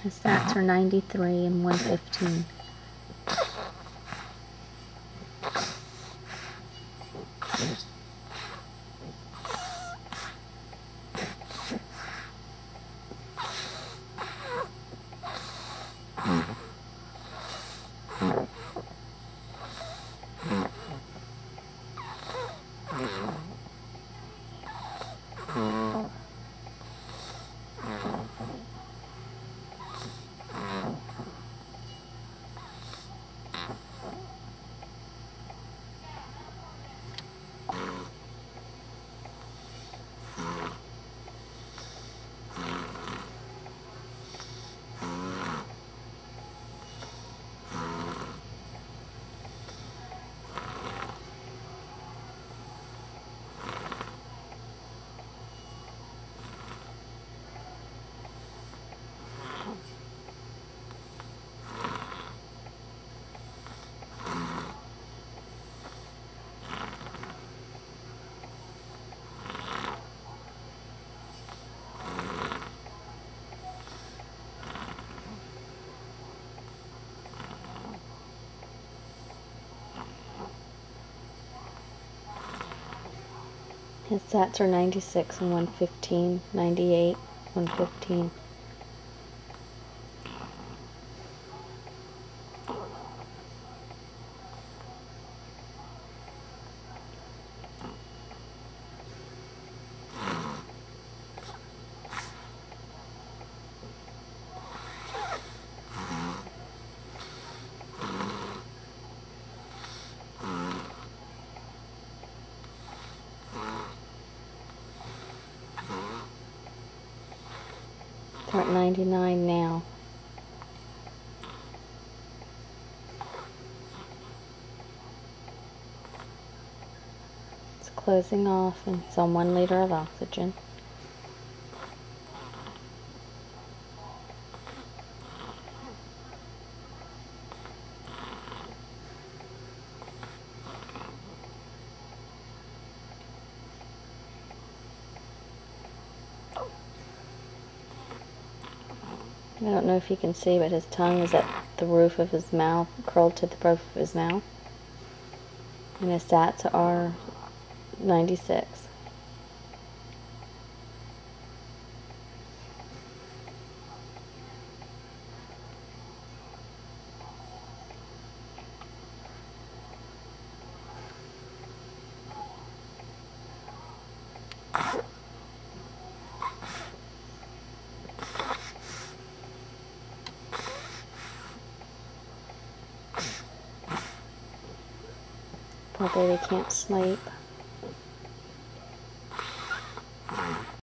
His stats are 93 and 115. His stats are 96 and 115, 98, 115. They're at 99 now. It's closing off and it's on 1 liter of oxygen. I don't know if you can see, but his tongue is at the roof of his mouth, curled to the roof of his mouth. And his stats are 96. Poor baby can't sleep.